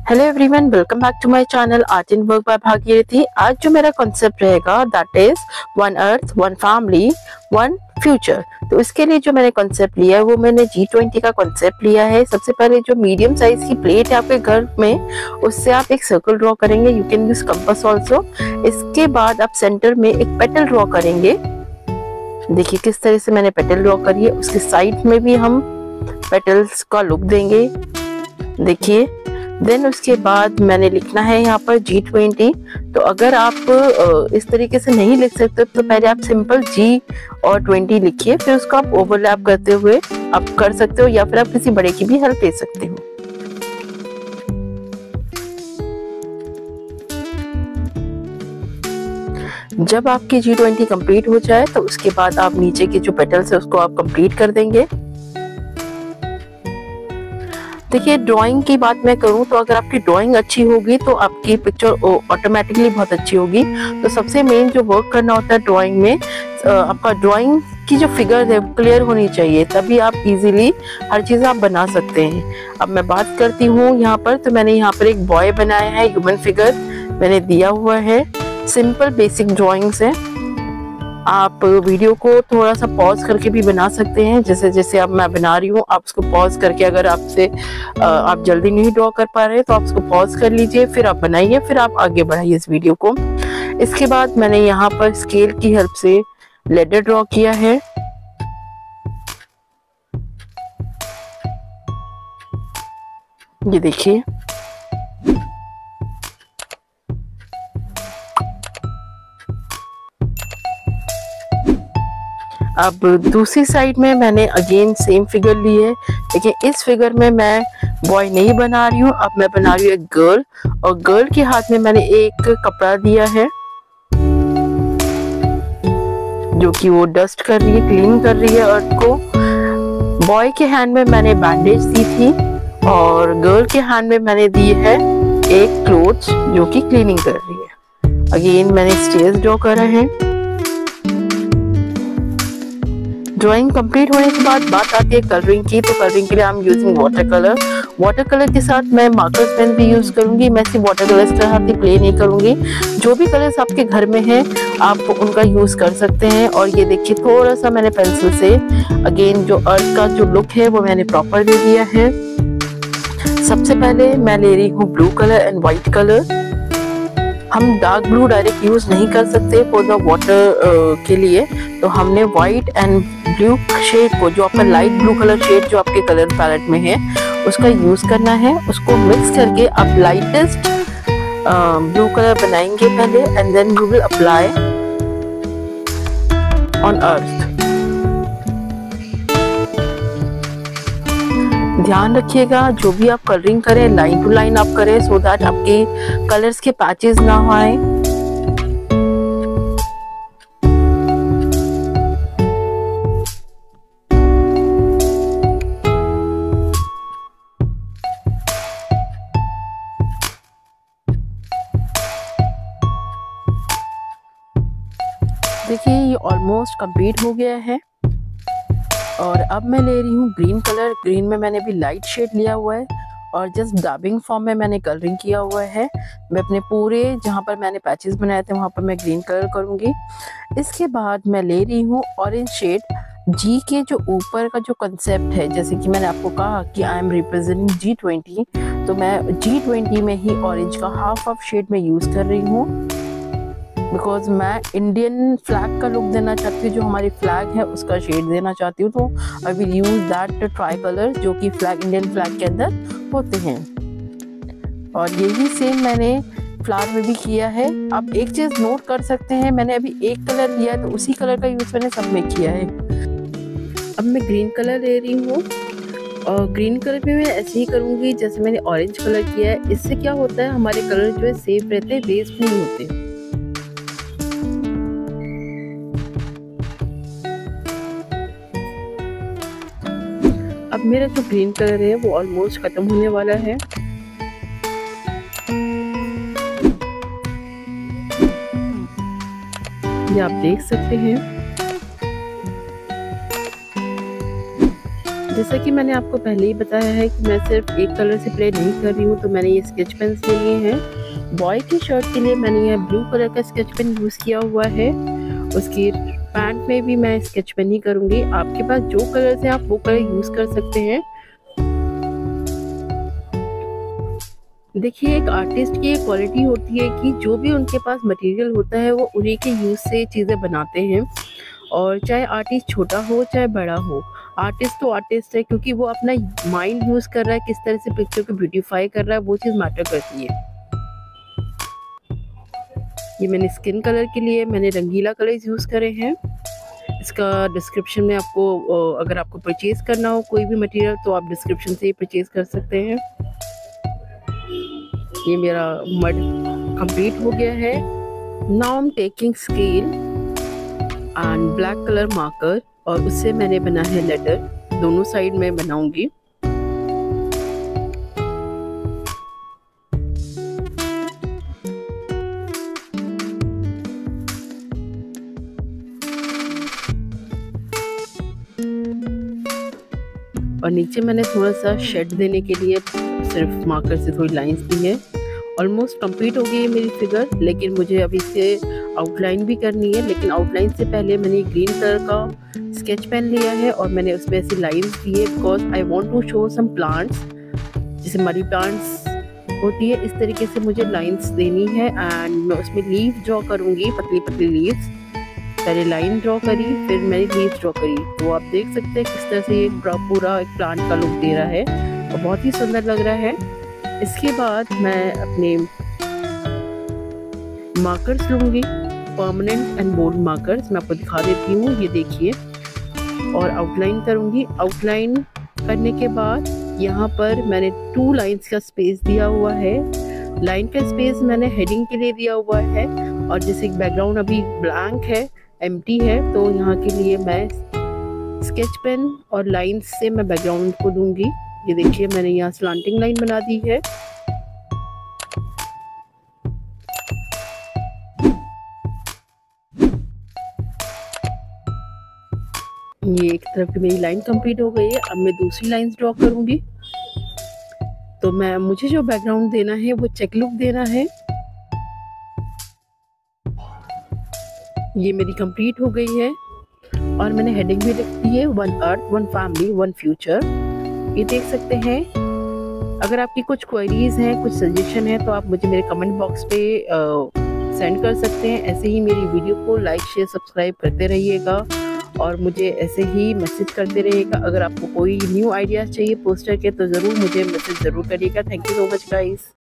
Hello everyone, welcome back to my channel art and work by Bhagirathi. आज जो मेरा concept रहेगा that is one earth, one family, one future. तो इसके लिए जो मैंने कॉन्सेप्ट लिया है वो मैंने G20 का कॉन्सेप्ट लिया है। सबसे पहले जो मीडियम साइज की प्लेट है आपके घर में, उससे आप एक सर्कल ड्रॉ करेंगे। You can use compass also. इसके बाद आप सेंटर में एक पेटल ड्रॉ करेंगे। देखिए किस तरह से मैंने पेटल ड्रॉ करी है। उसके साइड में भी हम पेटल्स का लुक देंगे, देखिए। देन उसके बाद मैंने लिखना है यहाँ पर G20। तो अगर आप इस तरीके से नहीं लिख सकते तो पहले आप सिंपल G और 20 लिखिए, फिर उसको आप ओवरलैप करते हुए आप कर सकते हो, या फिर आप किसी बड़े की भी हेल्प ले सकते हो। जब आपकी G20 कंप्लीट हो जाए तो उसके बाद आप नीचे के जो पेटल्स है उसको आप कंप्लीट कर देंगे। देखिए, ड्राइंग की बात मैं करूं तो अगर आपकी ड्राइंग अच्छी होगी तो आपकी पिक्चर ऑटोमेटिकली बहुत अच्छी होगी। तो सबसे मेन जो वर्क करना होता है ड्राइंग में, आपका ड्राइंग की जो फिगर है क्लियर होनी चाहिए, तभी आप इजीली हर चीज आप बना सकते हैं। अब मैं बात करती हूँ यहाँ पर, तो मैंने यहाँ पर एक बॉय बनाया है, ह्यूमन फिगर मैंने दिया हुआ है। सिंपल बेसिक ड्रॉइंग्स है। आप वीडियो को थोड़ा सा पॉज करके भी बना सकते हैं, जैसे जैसे अब मैं बना रही हूँ आप उसको पॉज करके, अगर आपसे आप जल्दी नहीं ड्रॉ कर पा रहे तो आप उसको पॉज कर लीजिए, फिर आप बनाइए, फिर आप आगे बढ़ाइए इस वीडियो को। इसके बाद मैंने यहाँ पर स्केल की हेल्प से लेडर ड्रॉ किया है। ये देखिए, अब दूसरी साइड में मैंने अगेन सेम फिगर ली है, लेकिन इस फिगर में मैं बॉय नहीं बना रही हूँ। अब मैं बना रही हूँ एक गर्ल, और गर्ल के हाथ में मैंने एक कपड़ा दिया है जो कि वो डस्ट कर रही है, क्लीन कर रही है अर्थ को। बॉय के हैंड में मैंने बैंडेज दी थी, और गर्ल के हैंड में मैंने दी है एक क्लोथ्स जो कि क्लीनिंग कर रही है। अगेन मैंने स्टेयर्स ड्रॉ करा है। ड्राइंग कंप्लीट होने के बाद बात आती है कलरिंग की। तो कलरिंग के लिए I am using water colour. Water colour के साथ मैं मार्कर पेन भी यूज करूंगी। मैं सिर्फ वाटर कलर्स के साथ ही प्ले नहीं करूंगी। जो भी कलर्स आपके घर में हैं आप उनका यूज कर सकते हैं। और ये देखिए, थोड़ा सा मैंने पेंसिल से अगेन जो अर्थ का जो लुक है वो मैंने प्रॉपर दे दिया है। सबसे पहले मैं ले रही हूँ blue colour and white colour. हम डार्क ब्लू डायरेक्ट यूज नहीं कर सकते फॉर द वाटर के लिए, तो हमने व्हाइट एंड ब्लू शेड को, जो आपका लाइट ब्लू कलर शेड जो आपके कलर पैलेट में है, उसका यूज करना है। उसको मिक्स करके आप लाइटेस्ट ब्लू कलर बनाएंगे पहले, and then you will apply on earth. ध्यान रखिएगा जो भी आप कलरिंग करें लाइन टू लाइन आप करें, सो दैट आपके कलर्स के पैचेस ना आए। देखिए, ये ऑलमोस्ट कंप्लीट हो गया है। और अब मैं ले रही हूँ ग्रीन कलर। ग्रीन में मैंने भी लाइट शेड लिया हुआ है, और जस्ट डबिंग फॉर्म में मैंने कलरिंग किया हुआ है। मैं अपने पूरे जहाँ पर मैंने पैचेस बनाए थे वहाँ पर मैं ग्रीन कलर करूँगी। इसके बाद मैं ले रही हूँ ऑरेंज शेड। जी के जो ऊपर का जो कंसेप्ट है, जैसे कि मैंने आपको कहा कि आई एम रिप्रेजेंटिंग G20, तो मैं G20 में ही ऑरेंज का हाफ शेड में यूज कर रही हूँ, बिकॉज मैं इंडियन फ्लैग का लुक देना चाहती हूँ। जो हमारी फ्लैग है उसका शेड देना चाहती हूँ, तो I will use that tri colour जो कि फ्लैग, इंडियन फ्लैग के अंदर होते हैं। और यही सेम मैंने फ्लावर में भी किया है। आप एक चीज नोट कर सकते हैं, मैंने अभी एक कलर लिया तो उसी कलर का यूज मैंने सब में किया है। अब मैं ग्रीन कलर ले रही हूँ, और ग्रीन कलर भी मैं ऐसे ही करूँगी जैसे मैंने ऑरेंज कलर किया है। इससे क्या होता है, हमारे कलर जो है सेफ रहते हैं, वेस्ट नहीं होते। अब मेरा जो ग्रीन कलर है वो ऑलमोस्ट खत्म होने वाला है। ये आप देख सकते हैं। जैसा कि मैंने आपको पहले ही बताया है कि मैं सिर्फ एक कलर से प्ले नहीं कर रही हूँ, तो मैंने ये स्केच पेन्स ले लिए हैं। बॉय की शर्ट के लिए मैंने यह ब्लू कलर का स्केच पेन यूज़ किया हुआ है। उसकी पैंट में भी मैं स्केच पेन ही करूँगी। आपके पास जो कलर है आप वो कलर यूज़ कर सकते हैं। देखिए, एक आर्टिस्ट की एक क्वालिटी होती है कि जो भी उनके पास मटेरियल होता है वो उन्हीं के यूज़ से चीज़ें बनाते हैं। और चाहे आर्टिस्ट छोटा हो चाहे बड़ा हो, आर्टिस्ट तो आर्टिस्ट है, क्योंकि वो अपना माइंड यूज़ कर रहा है, किस तरह से पिक्चर को ब्यूटीफाई कर रहा है, वो चीज़ मैटर करती है। ये मैंने स्किन कलर के लिए मैंने रंगीला कलर्स यूज़ करे हैं। इसका डिस्क्रिप्शन में आपको, अगर आपको परचेज करना हो कोई भी मटेरियल तो आप डिस्क्रिप्शन से ही परचेज कर सकते हैं। ये मेरा मड कंप्लीट हो गया है। Now I am taking scale and black colour marker और उससे मैंने बना है लेटर। दोनों साइड में बनाऊंगी। और नीचे मैंने थोड़ा सा शेड देने के लिए सिर्फ मार्कर से थोड़ी लाइंस दी है। ऑलमोस्ट कंप्लीट हो गई है मेरी फिगर, लेकिन मुझे अभी इसे आउटलाइन भी करनी है। लेकिन आउटलाइन से पहले मैंने ग्रीन कलर का स्केच पेन लिया है और मैंने उसमें ऐसी लाइंस दी है, because I want to show some plants, जैसे मनी प्लांट्स होती है, इस तरीके से मुझे लाइंस देनी है। एंड मैं उसमें लीव ड्रॉ करूँगी, पतली पतली लीव्स। पहले लाइन ड्रॉ करी, फिर मैंने लीव्स ड्रॉ करी। तो आप देख सकते हैं किस तरह से ये पूरा एक प्लांट का लुक दे रहा है और बहुत ही सुंदर लग रहा है। इसके बाद मैं अपने मार्कर्स लूँगी, परमानेंट एंड बोल्ड मार्कर्स। मैं आपको दिखा देती हूँ, ये देखिए। और आउटलाइन करूँगी। आउटलाइन करने के बाद यहाँ पर मैंने 2 लाइन्स का स्पेस दिया हुआ है। लाइन का स्पेस मैंने हेडिंग के लिए दिया हुआ है। और जैसे बैकग्राउंड अभी ब्लैंक है, एम्प्टी है, तो यहाँ के लिए मैं स्केच पेन और लाइंस से मैं बैकग्राउंड को दूंगी। ये देखिए, मैंने यहाँ स्लांटिंग लाइन बना दी है। ये एक तरफ की मेरी लाइन कंप्लीट हो गई है। अब मैं दूसरी लाइंस ड्रॉ करूंगी। तो मुझे जो बैकग्राउंड देना है वो चेक लुक देना है। ये मेरी कंप्लीट हो गई है और मैंने हेडिंग भी लिख दी है, 1 अर्थ 1 फैमिली 1 फ्यूचर। ये देख सकते हैं। अगर आपकी कुछ क्वेरीज हैं, कुछ सजेशन है, तो आप मुझे मेरे कमेंट बॉक्स पे सेंड कर सकते हैं। ऐसे ही मेरी वीडियो को लाइक शेयर सब्सक्राइब करते रहिएगा और मुझे ऐसे ही मैसेज करते रहिएगा। अगर आपको कोई न्यू आइडियाज़ चाहिए पोस्टर के तो ज़रूर मुझे मैसेज ज़रूर करिएगा। Thank you so much guys.